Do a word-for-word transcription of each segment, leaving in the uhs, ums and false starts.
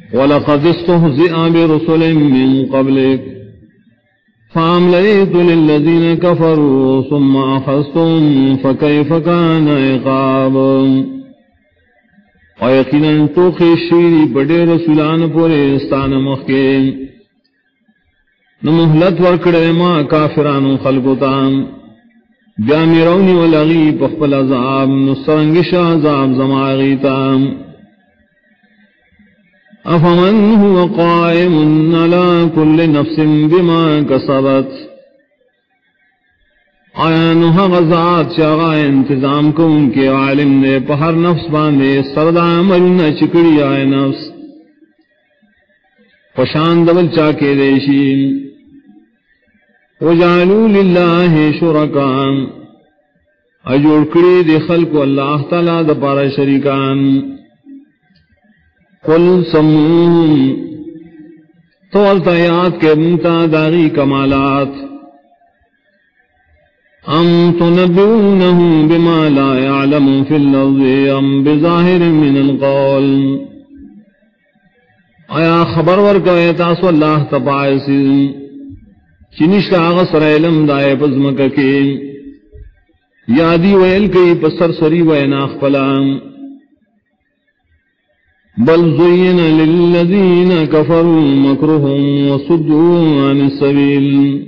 وَلَقَدِ اسْتُهْزِئَ بِرُسُلٍ مِّن قَبْلِكَ فَأَمْلَيْتُ لِلَّذِينَ كَفَرُوا ثُمَّ أَخَذْتُهُمْ فَكَيْفَ كَانَ عِقَابِ. اور یقیناً تو خیشی بڑے رسولان پورے استان مخکے نو مہلت ورکڑے ما کافرانو خلقتان بیا میرونی ولغی پخپل عذاب نو سرنگش عذاب زماغیتان. افمن هو قائم على كل نفس بما كسبت آیا نوحا غزات چاگا انتظام کو ان کے عالم نے پہر نفس باندے سرد عملنا چکڑی آئے نفس پشان دبل چاکے دیشیم. وجعلوا للہ شرکان اجوڑ کری دی خلق اللہ تعالی دپارا شریکان. قل سمون طولتا یاد کے منتا داغی کمالات ام تنبئونه بما لا يعلم في الارض ام بظاہر من القول. آیا خبر ورکا تاسو اللہ تبائسی چنشتا آغسر علم دائے پزمکا کی یادی ویل کئی پسر سری ویناخ پلام. بل زین للذین کفروا مکرهم وصدوا عن السبیل.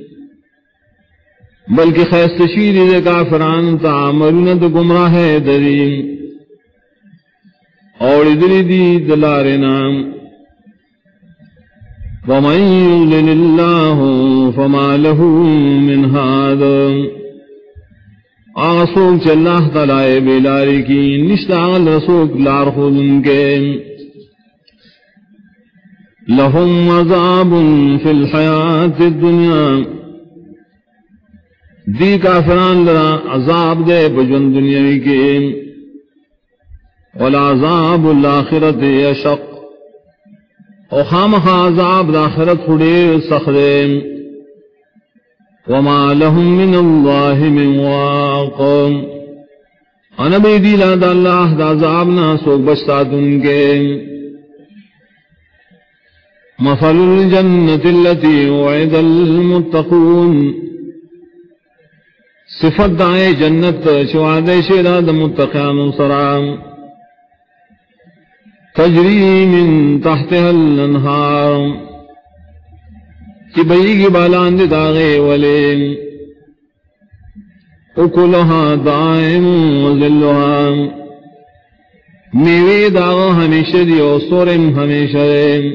بلکہ خیست شیری دے کافران تعملون دو گمراہ دریم اور ادری دی دلارنا. ومن یضلل اللہ فما له من ہاد. آسوک چل اللہ تعالی بیلاری کی نشتا رسوک لار خود ان کے. لهم عذاب فی الحیات الدنیا دی کافران لرا عذاب دے بجن دنیاوی کے. والعذاب الآخرت اشق او خامخ عذاب الآخرت خڑے سخدے. وما لهم من اللہ من واق انبی دیلا دا اللہ دا عذابنا سوک بچتات ان کے. مثل الجنة التي وعد المتقون صفت دائے جنت شوادے شیراد متقیان سرام. تجری من تحتها الانہار کی بئی کی بالاند داغے ولیم. اکلها دائم وذلها میوے داغ ہمیشہ دی اور سورم ہمیشہ دیم.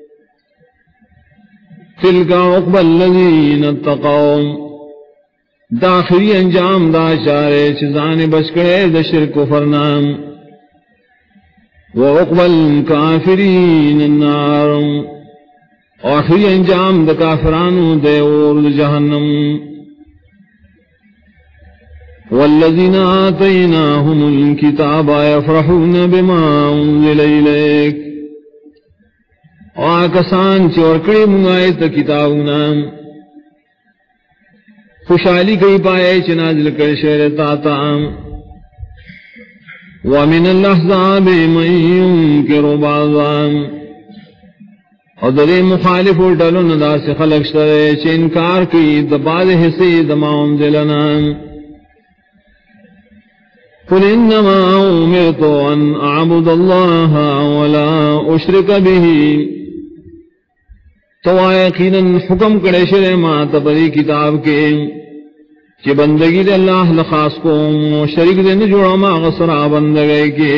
تلک عقبى الذین اتقوا داخلی انجام دا چارے چیزان بچکڑے دا شرک و فرنام. وعقبى الکافرین النار آخری انجام دا کافرانو دے اور دا جہنم. والذین آتیناہم الکتاب یفرحون بما انزل الیک آکسان چورکڑی منگائیت کتابنا خوشحالی کئی پائے چنازل کر شہر تاتا. ومن الاحزاب من ينکر بعضا اور در مخالف الٹلن دا سے خلق شرے چھ انکار کی دباد حصی دما انزلنا. قل انما امرت ان اعبد اللہ ولا اشرک به تو یقیناً حکم کرے شرے ما تبری کتاب کے کہ بندگی دے اللہ لخاص کو شریک دے نجوڑا ما غصرا بندگی کے.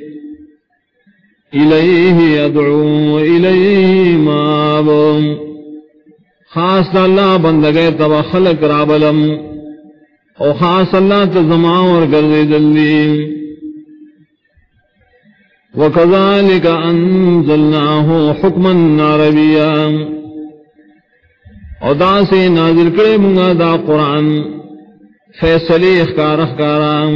الیہ ادعو الیہ ماب خاص اللہ بندگی تبا خلق رابلم او خاص اللہ تزما اور گردے دلی. وَكَذَلِكَ أَنزَلْنَاهُ حُكْمًا عَرَبِيًّا اور دا سے نازل کرے منگا دا قرآن فیصلے اخکار اخکارام.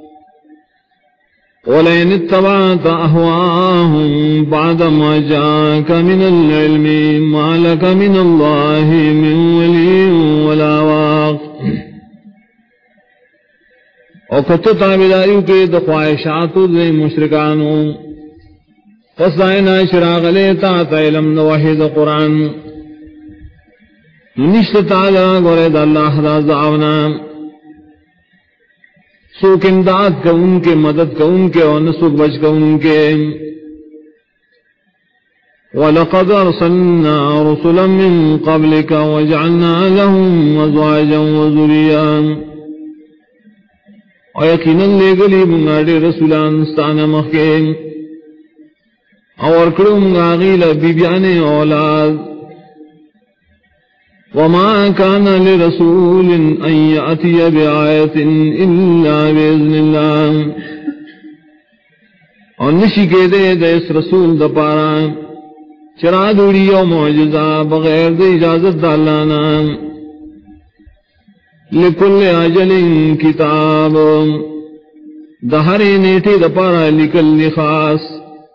وَلَئِنِ اتَّبَعْتَ أَهْوَاءَهُمْ بَعْدَ مَا جَاءَكَ مِنَ الْعِلْمِ مَا لَكَ مِنَ اللَّهِ مِنْ وَلِيٍّ وَلَا وَاقٍ. اور کتو تابداریوں کے دخواہشاتو دے مشرکانوں پس دائنا شراغ لیتا تا علم نوحید قرآن نشت تعالی گورد اللہ دا زعونا سوک امداد کا ان کے مدد کا ان کے اور نسوک بچ کا ان کے وَلَقَدْ أَرْسَلْنَا رُسُلًا مِّن قَبْلِكَ وَجَعَلْنَا لَهُمْ أَزْوَاجًا وَذُرِّيَّةً اور یقیناً لے گلی منگاڑے رسولان ستانا مخیم اور کرو منگاغیل بیبیان اولاد وما كان لرسول أن يأتي بآية إلا بإذن الله اور نشی کے دے دے اس رسول دا پارا چرا دوری و معجزہ بغیر دے اجازت دالانا لکل اجل کتاب دہرے نیٹے دا پارا لکل خاص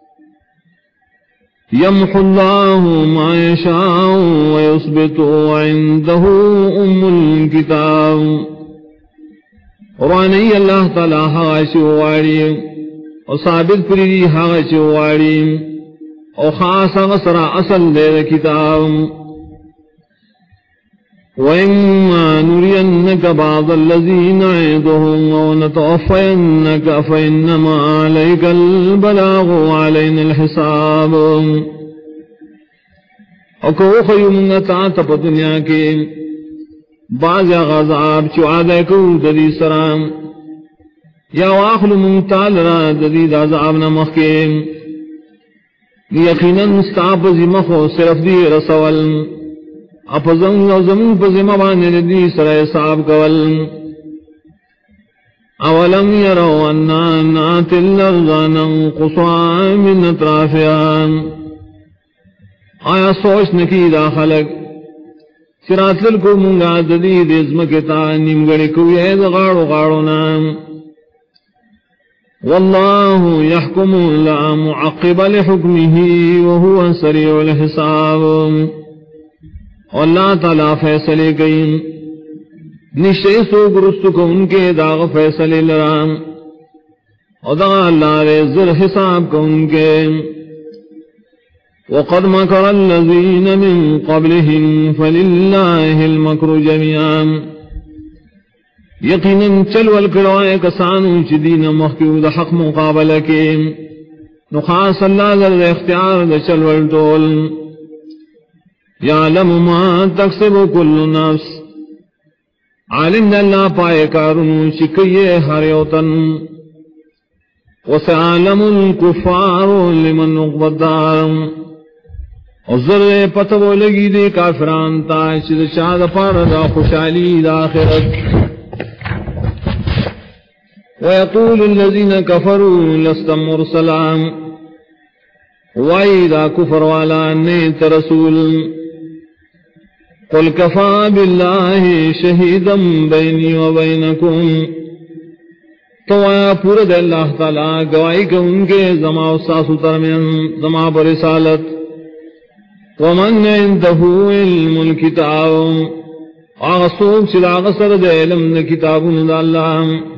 يمحو الله ما يشاء ويثبت عنده أم الكتاب وعنی اللہ تعالی حاش واری اور ثابت پری حاش واری اور خاص غسر اصل دے کتاب وَإِمَّا نُرِيَنَّكَ بَعْضَ الَّذِي نَعِدُهُمْ أَوْ نَتَوَفَّيَنَّكَ فَإِنَّمَا عَلَيْكَ الْبَلَاغُ وَعَلَيْنَا الْحِسَابُ اور کو خیمنا تا پا دنیا کے بعض غذاب چوعدہ کو دری سرام یا واخل منتال را دری عذاب نمخ کے یقیناً مستعب زمخو صرف دی رسول اپزن و زمین پا زمان ندی سرائے صاحب کول اولم یرو انا نات الارض ننقصا من اطرافیان آیا سوچ نکی دا خلق سراتل کو منگا ددید ازمکتا نمگڑی کوئی اید غاڑو غاڑو نام واللہ یحکم لا معقب لحکمه وهو سریع الحساب اللہ تعالیٰ فیصلے گئیں نشتے سو گرست کو ان کے داغ فیصلے لرام اور دا اللہ رزر حساب کو ان کے وقد مکر الذین من قبلهم فللہ المکر جميعا یقیناً چلول کروائے کسانو چی دین محکیو دا حق مقابلہ کے نخاص اللہ ذر اختیار دا چلول دول یعلم ما تکسب کل نفس عالم اللہ پائے کارن شکیے ہر یوتن وسعالم الکفار لمن اقبدار اور ذرے پتو لگی دے کافران تا چیز شاد پار دا خوشحالی دا آخرت ویقول الذین کفروا لست مرسلا وَإِذَا كُفْرَ وَعَلَى نِيتَ رَسُولٍ قُلْ كَفَى بِاللَّهِ شَهِيدًا بَيْنِي وَبَيْنَكُمْ تو آیا پورا دے اللہ تعالیٰ گواہی کہ ان کے زما و ساسو ترمین زما پر رسالت وَمَنْ عِنْدَهُ عِلْمُ الْكِتَابِ آغا سوک چلاغ سرد علم کتاب دا اللہ